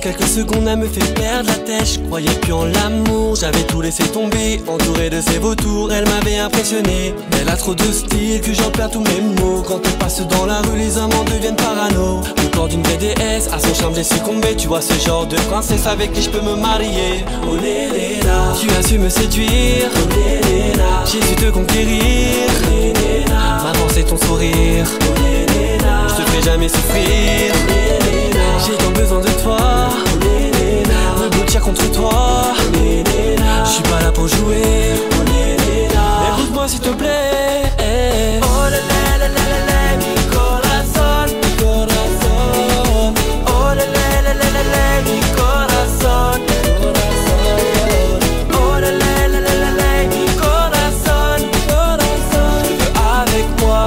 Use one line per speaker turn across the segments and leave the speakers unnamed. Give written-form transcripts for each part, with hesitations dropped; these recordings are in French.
quelques secondes elle me fait perdre la tête. Je croyais plus en l'amour, j'avais tout laissé tomber. Entouré de ses vautours, elle m'avait impressionné. Elle a trop de style que j'en perds tous mes mots. Quand elle passe dans la rue, les amants deviennent parano. Le corps d'une vraie déesse, à son charme j'ai succombé. Tu vois ce genre de princesse avec qui je peux me marier. Oh Léléna, tu as su me séduire. Oh Léléna, j'ai su te conquérir. Oh Léléna, maintenant c'est ton sourire. Oh Léléna, je te ferai jamais souffrir. Oh Léléna, j'ai tant besoin de toi. Oh Léléna, me blottir contre toi. Oh Léléna, je suis pas là pour jouer. Oh Léléna, écoute-moi s'il te plaît. Oh Léléna, mi corazón, mi corazón. Oh Léléna, mi corazón, mi corazón. Oh Léléna, mi corazón, mi corazón. Je veux avec moi,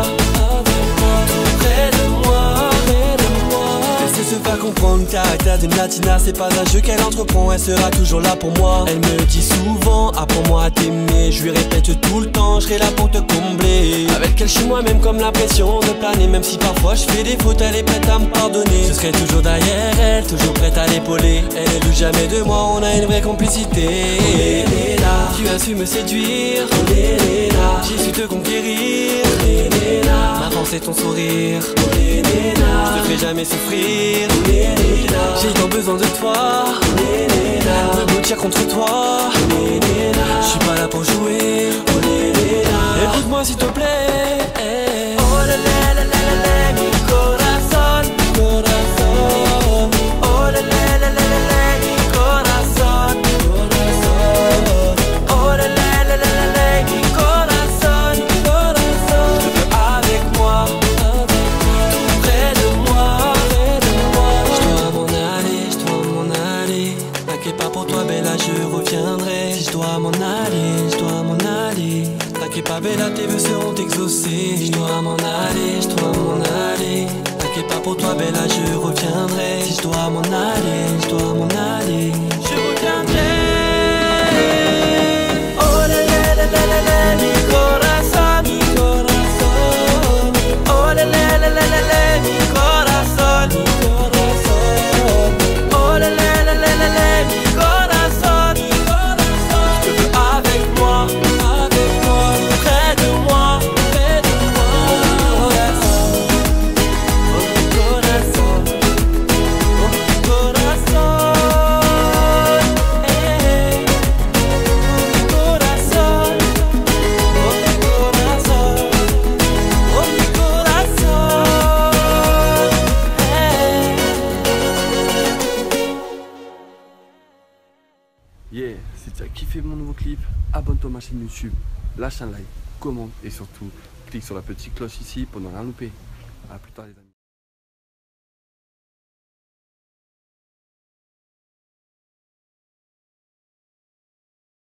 tout près de moi, près de moi. Elle sait se faire comprendre, caractère d'une latina, c'est pas un jeu qu'elle entreprend, elle sera toujours là pour moi. Elle me dit souvent, apprends-moi à t'aimer. Je lui répète tout le temps, je serai là pour te combler. Avec elle je suis moi-même comme l'impression de planer. Même si parfois je fais des fautes, elle est prête à me pardonner. Je serai toujours derrière elle, toujours prête à l'épauler. Elle est douce jamais de moi, on a une vraie complicité. Oh Léléna, tu as su me séduire. Oh Léléna, j'ai su te conquérir. Oh Léléna, maintenant c'est ton sourire. Oh Léléna, je te ferai jamais souffrir. Oh Léléna, j'ai tant besoin de toi. Oh Léléna, me blottir contre toi. Oh Léléna, je suis pas là pour jouer. Oh Léléna, écoute-moi s'il te plaît. Oh Léléna, mi corazón, mi corazón. Oh Léléna, mi corazón, mi corazón. Oh Léléna, mi corazón, mi corazón. Je te veux avec moi, tout près de moi, près de moi. Je dois m'en aller, je dois m'en aller. T'inquiète pas pour toi, Bella, je reviendrai. Si je dois m'en aller, je dois m'en aller. T'inquiète pas, Bella, tes vœux seront exaucés. Je dois m'en aller, je dois m'en aller. T'inquiète pas pour toi, Bella, je reviendrai. Si je dois m'en aller, je dois m'en aller. Je reviendrai. Oh la la la la la la, mi corazón, mi corazón. Oh la la la la la la, mi corazón, mi corazón. Oh la la la la la la, mi corazón, mi corazón. Je te veux avec moi, près de moi, près de moi. Oh mi corazón, oh mi corazón, hey. Oh mi corazón, oh mi corazón, oh mi corazón, hey.
Yeah, si tu as kiffé mon nouveau clip, abonne-toi à ma chaîne YouTube, lâche un like, commente et surtout clique sur la petite cloche ici pour ne rien louper. A plus tard les amis.